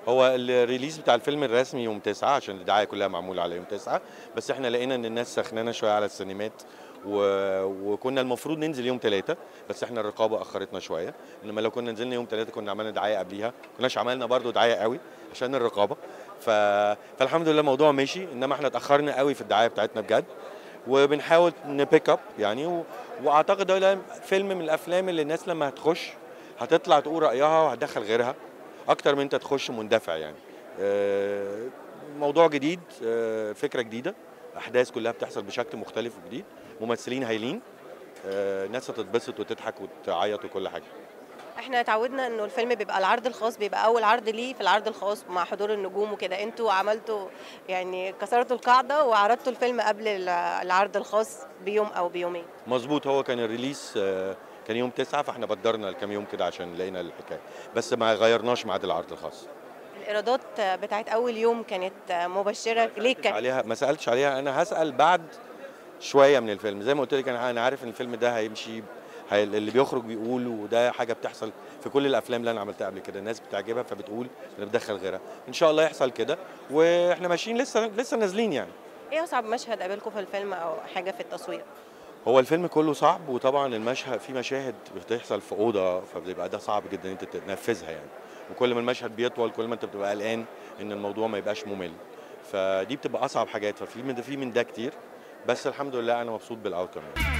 هو الريليز بتاع الفيلم الرسمي يوم 9 عشان الدعايه كلها معموله على يوم 9، بس احنا لقينا ان الناس سخنانه شويه على السينمات و... وكنا المفروض ننزل يوم 3، بس احنا الرقابه اخرتنا شويه. انما لو كنا نزلنا يوم 3 كنا عملنا دعايه قبليها، كناش عملنا برضو دعايه قوي عشان الرقابه. ف... فالحمد لله الموضوع ماشي، انما احنا اتاخرنا قوي في الدعايه بتاعتنا بجد، وبنحاول نبيك اب يعني واعتقد ده فيلم من الافلام اللي الناس لما هتخش هتطلع تقول رايها وهتدخل غيرها اكتر من انت تخش مندفع يعني. موضوع جديد، فكره جديده، احداث كلها بتحصل بشكل مختلف وجديد، ممثلين هايلين، ناس هتتبسط وتضحك وتعيط وكل حاجه. احنا اتعودنا انه الفيلم بيبقى العرض الخاص، بيبقى اول عرض ليه في العرض الخاص مع حضور النجوم وكده. انتوا عملتوا يعني كسرتوا القاعده وعرضتوا الفيلم قبل العرض الخاص بيوم او بيومين. مظبوط، هو كان الريليس كان يوم 9، فاحنا بدرنا الكام يوم كده عشان لقينا الحكايه، بس ما غيرناش ميعاد العرض الخاص. الايرادات بتاعت اول يوم كانت مبشره ليه؟ كانت عليها ما سالتش عليها، انا هسال بعد شويه من الفيلم. زي ما قلت لك انا عارف ان الفيلم ده هيمشي، اللي بيخرج بيقول، وده حاجه بتحصل في كل الافلام اللي انا عملتها قبل كده، الناس بتعجبها فبتقول انا بدخل غيرها. ان شاء الله يحصل كده، واحنا ماشيين لسه نازلين يعني. ايه اصعب مشهد قابلكم في الفيلم او حاجه في التصوير؟ هو الفيلم كله صعب، وطبعا المشهد في مشاهد بتحصل في اوضه فبيبقى ده صعب جدا انت تنفذها يعني، وكل ما المشهد بيطول كل ما انت بتبقى قلقان ان الموضوع ما يبقاش ممل، فدي بتبقى اصعب حاجات. ففي من ده كتير، بس الحمد لله انا مبسوط بالاوتكم يعني.